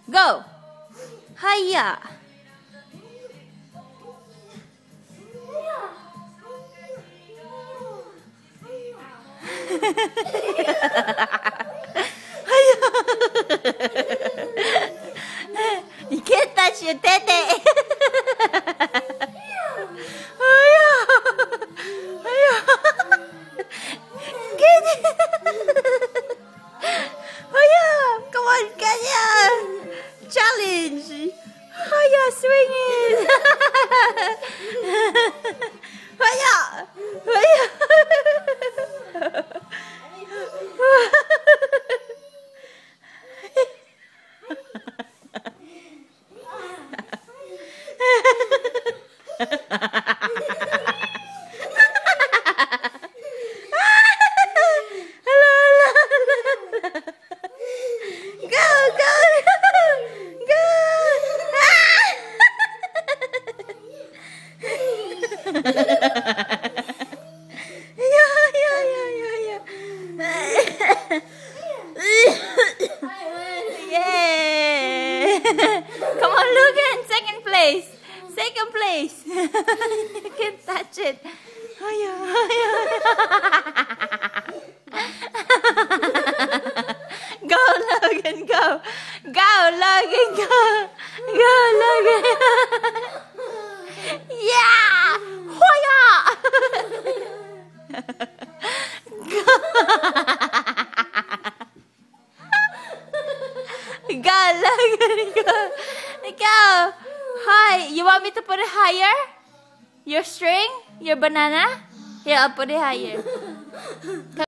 Go. Hiya. You can't touch your tete. Get it. Come on, Katiah. Challenge. Swing it. Yay! Come on, Logan, second place. Second place. You can touch it. Go, Logan, go. Go, Logan, go. Go, Logan. Yeah! Hoya! Go, Logan, go. Go. Hi, you want me to put it higher? Your string? Your banana? Here, I'll put it higher.